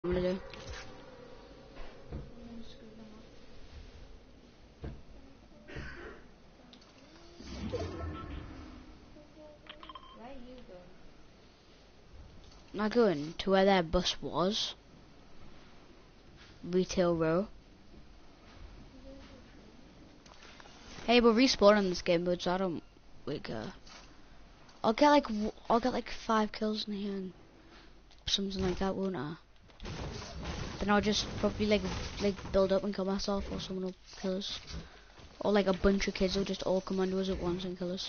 I'm gonna do. Where are you going? I'm going to where their bus was. Retail Row. Hey, we're respawning this game, but so I don't like. I'll get like 5 kills in here and something like that, won't I? Then I'll just probably like build up and kill myself, or someone will kill us, or like a bunch of kids will just all come onto us at once and kill us.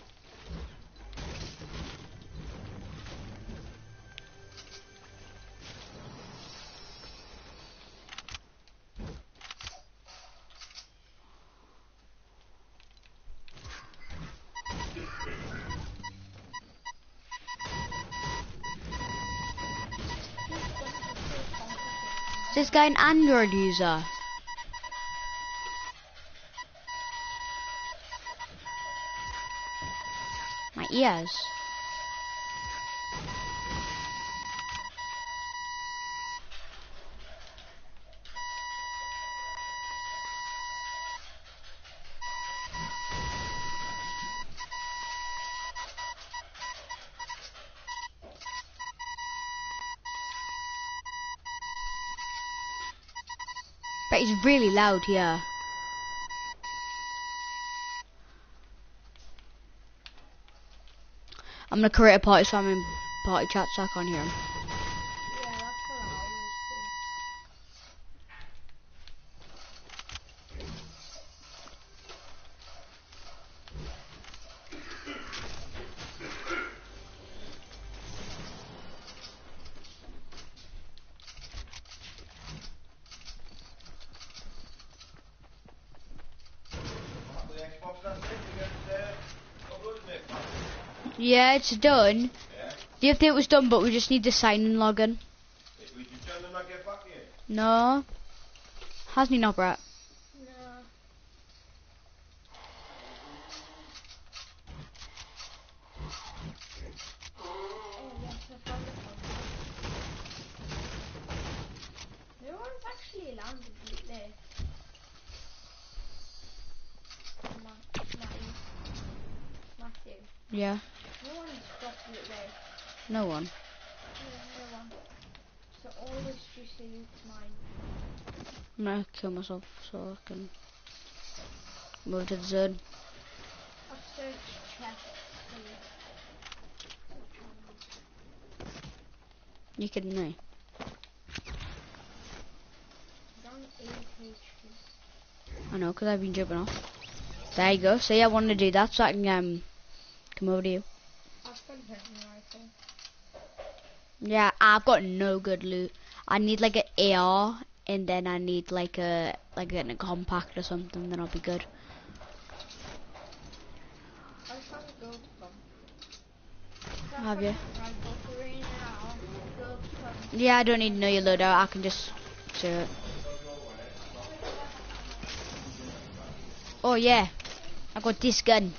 Is this guy an Android user? My ears. But it's really loud here. I'm gonna create a party so I'm in party chat so I can't hear him. Yeah, that's what I always Yeah, it's done. Yeah? The update was done, but we just need the sign-in login. Did you tell them I get back here? No. Hasn't he not, Brett? do. No. Oh yes, I found the contract. No one's actually landed loot there. Matthew. Yeah. No one's dropped loot there. No one. No one. So all this juicy loot's mine. I'm gonna kill myself so I can move to the zone. I've searched chests for loot. You kidding me? Down 8 HP. I know, 'cause I've been jumping off. There you go. See, I wanted to do that so I can come over to you. I've got a hunting rifle. Yeah, I've got no good loot. I need like an AR, and then I need like a compact or something. Then I'll be good. I found a gold pump. Have you? Rifle for in now. Gold pump. Yeah, I don't need to know your loadout. I can just do it. Oh yeah, I got this gun.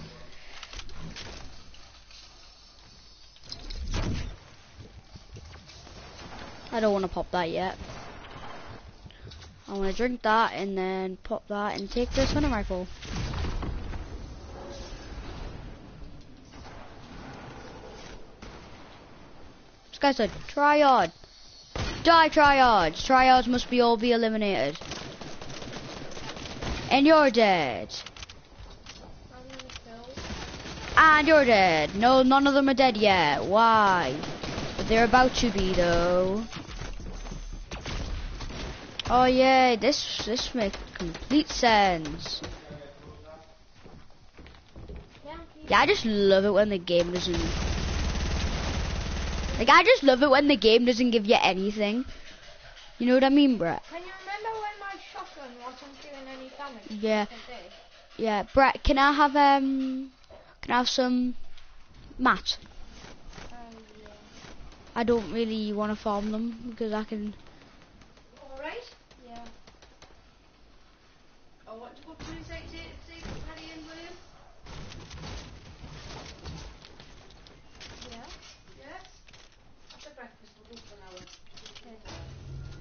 I don't want to pop that yet. I want to drink that and then pop that and take this hunting rifle. This guy said, Triad. Die, Triads. Triads must all be eliminated. And you're dead. I'm gonna kill. And you're dead. No, none of them are dead yet. Why? But they're about to be, though. Oh yeah, this makes complete sense. Yeah, I just love it when the game doesn't. Like, I just love it when the game doesn't give you anything. You know what I mean, Brett? Can you remember when my shotgun wasn't doing any damage? Yeah. Today? Yeah, Brett, can I have some mats? Yeah. I don't really want to farm them because I can. Alright. Yeah. Oh, what do you say, Paddy and William? Yeah. Yes? After breakfast, we'll go for an hour. Okay.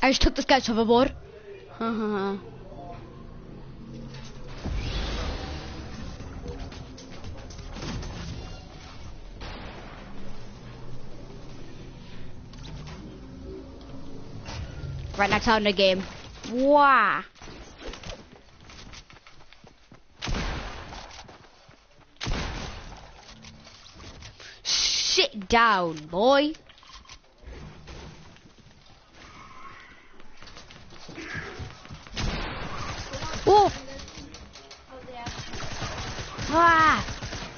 I just took this guy's hoverboard. Haha. Right next out in the game. Wow. Sit down, boy. Oh. Ah.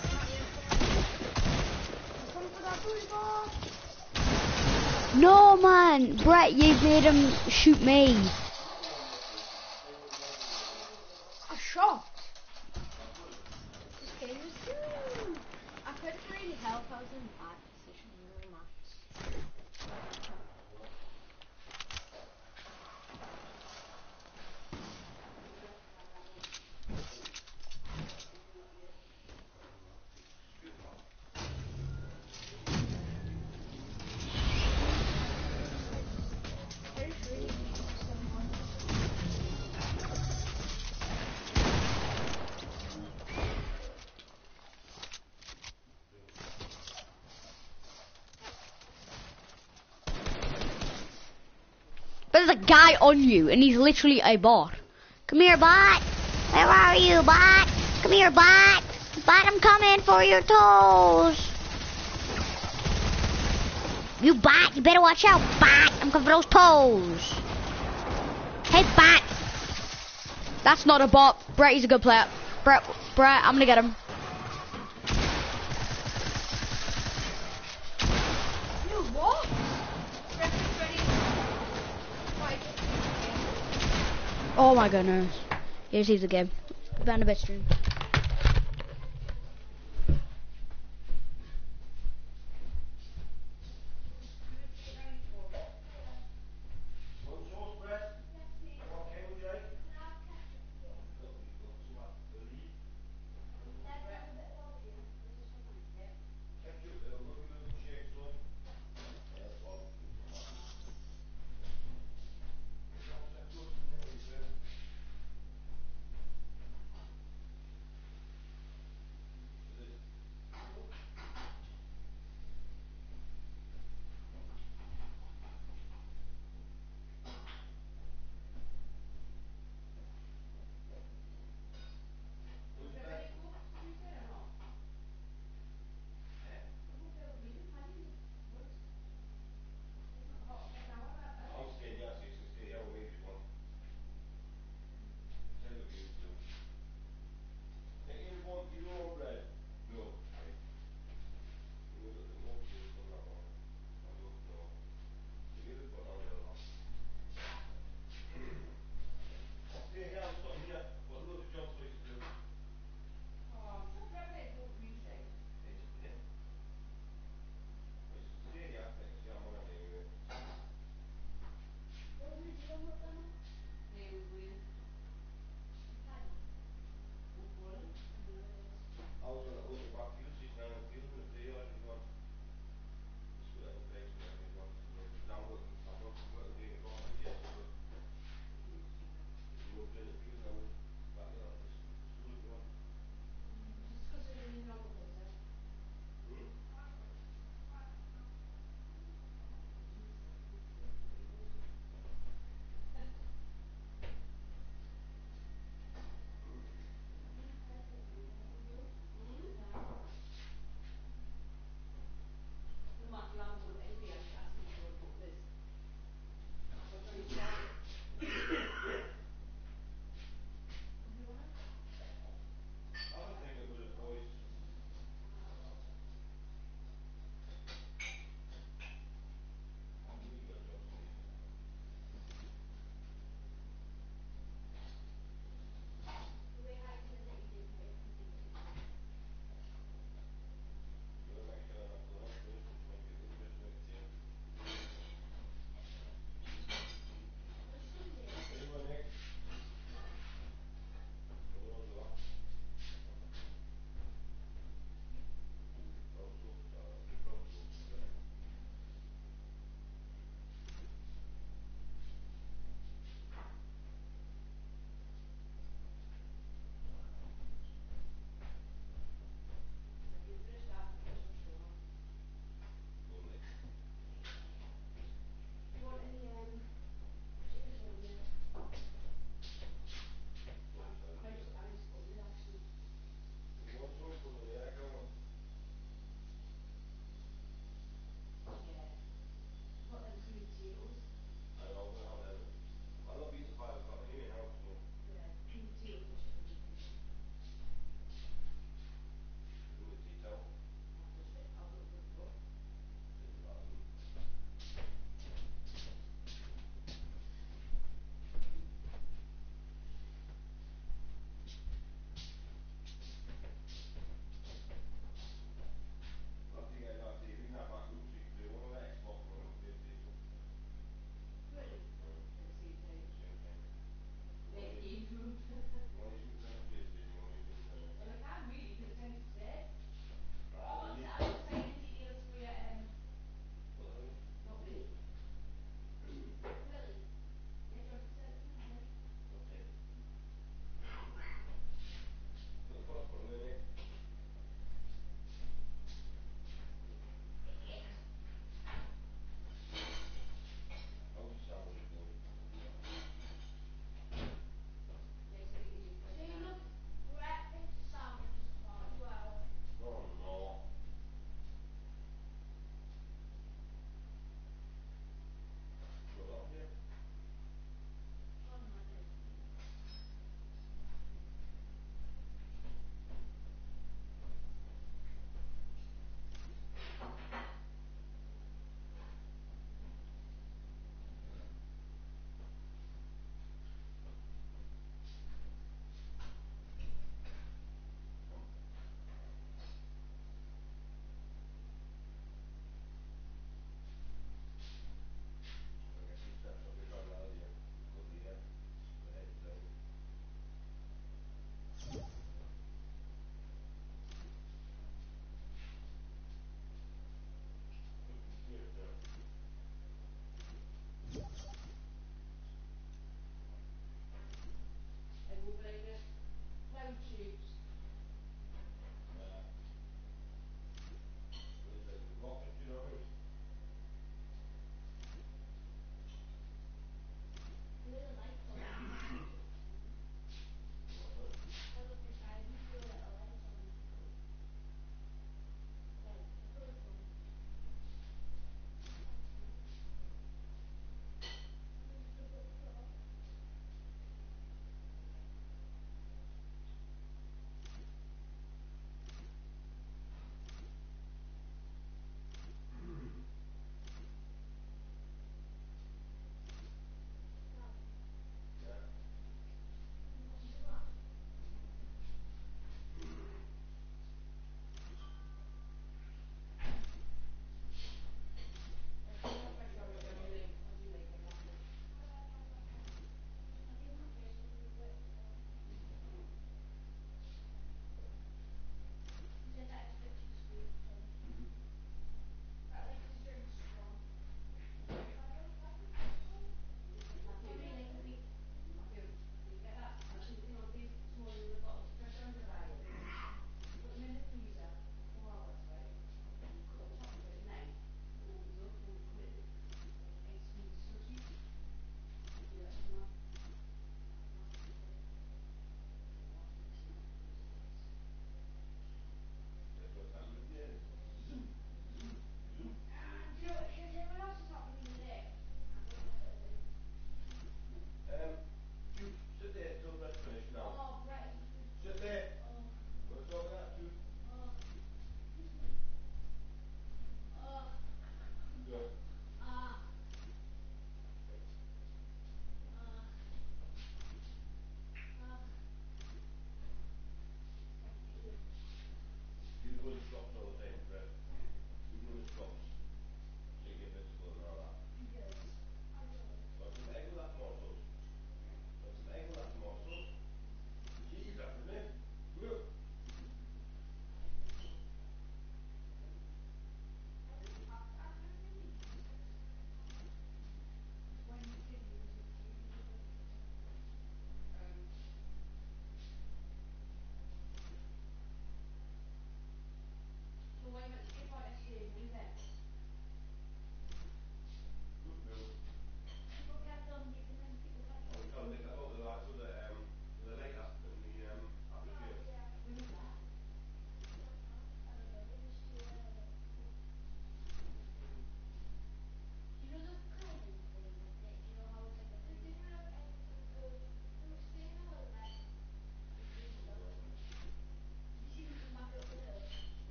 No, man. Brett, you made him shoot me. A shot. This game is good. I couldn't really help. I was in a bad position in the match. There's really someone. But there's a guy on you, and he's literally a bot. Come here, bot. Where are you, bot? Come here, bot. Bot, I'm coming for your toes. You bot, you better watch out, bot. I'm coming for those toes. Hey, bot. That's not a bot. Brett, he's a good player. Brett, I'm gonna get him. You what? Oh my goodness. Here's the game. Ban a bit stream.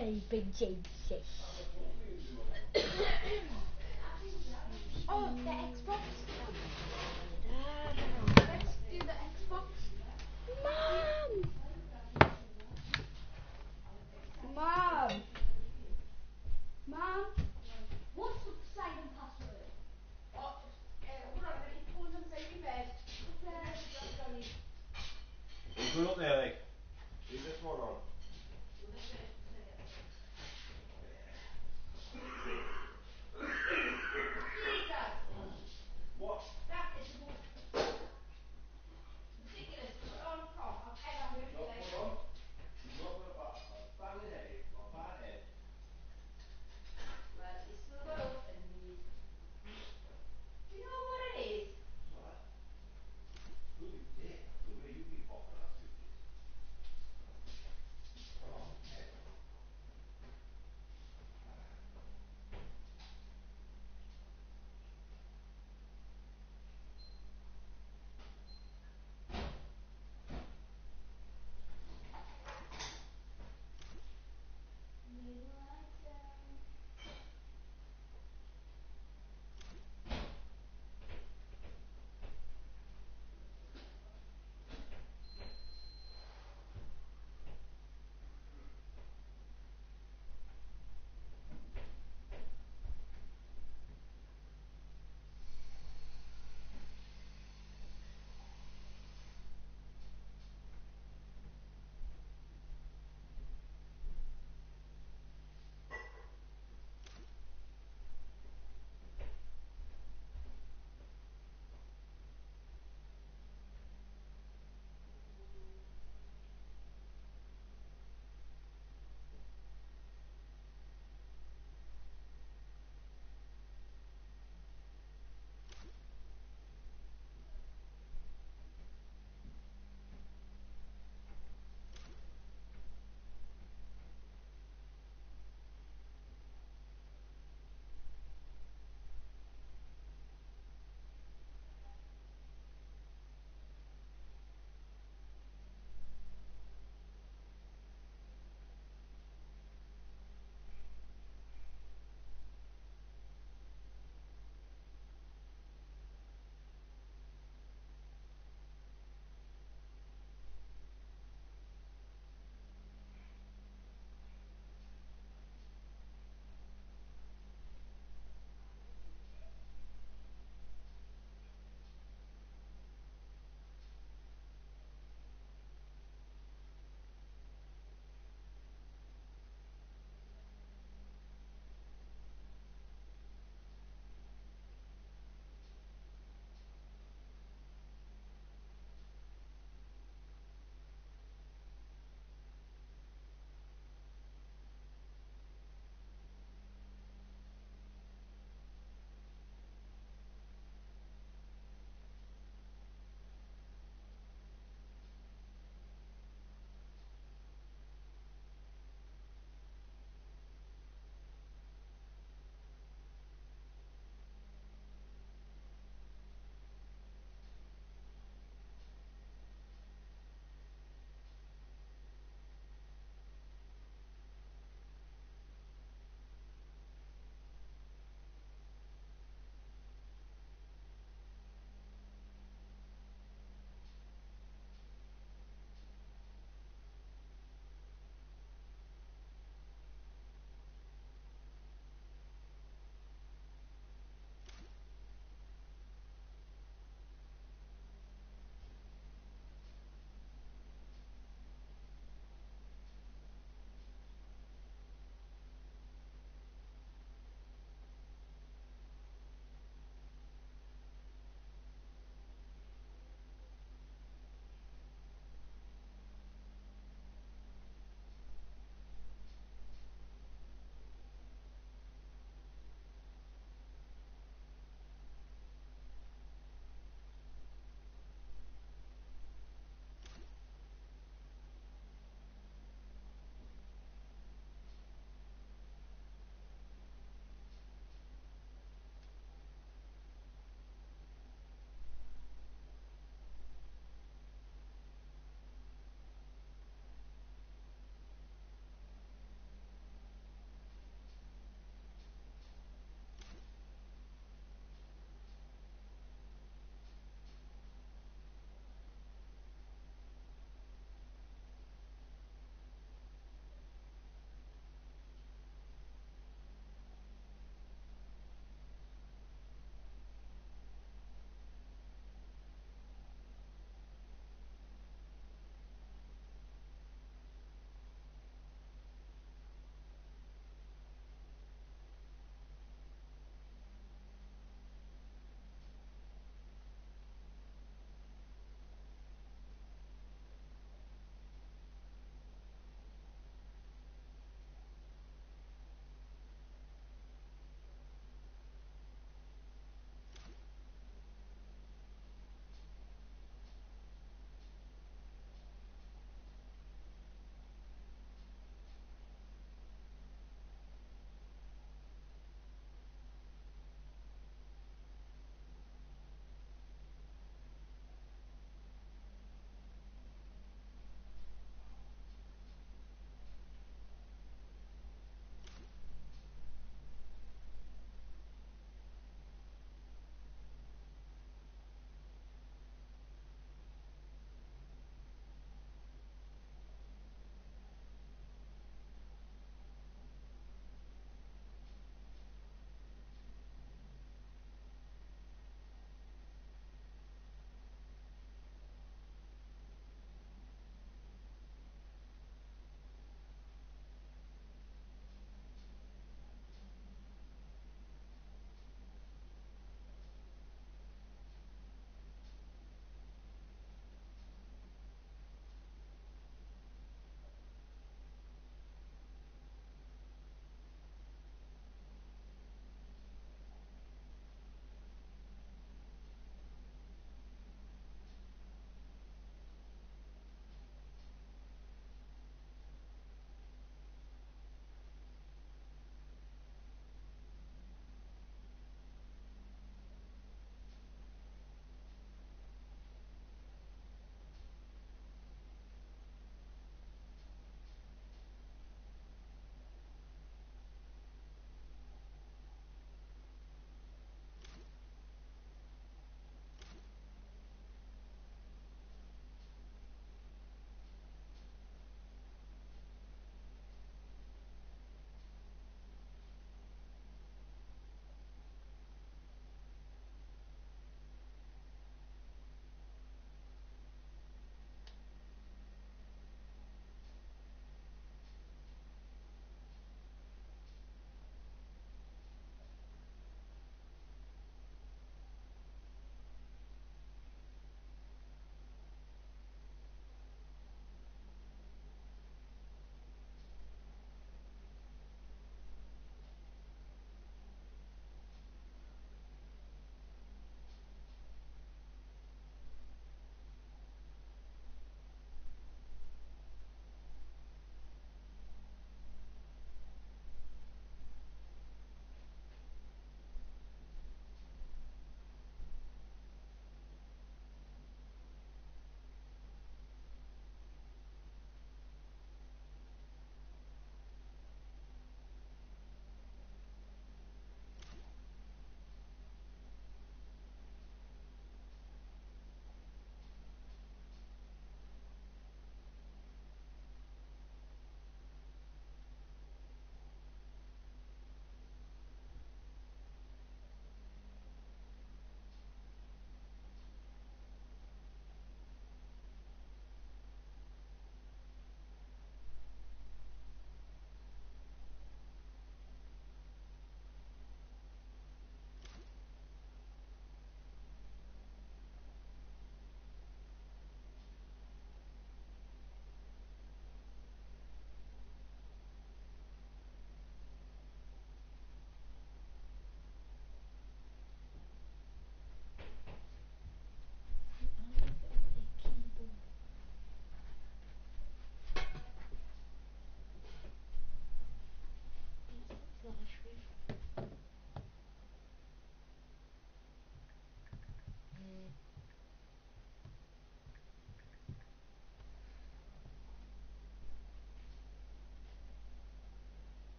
Big Jesus. Oh, the Xbox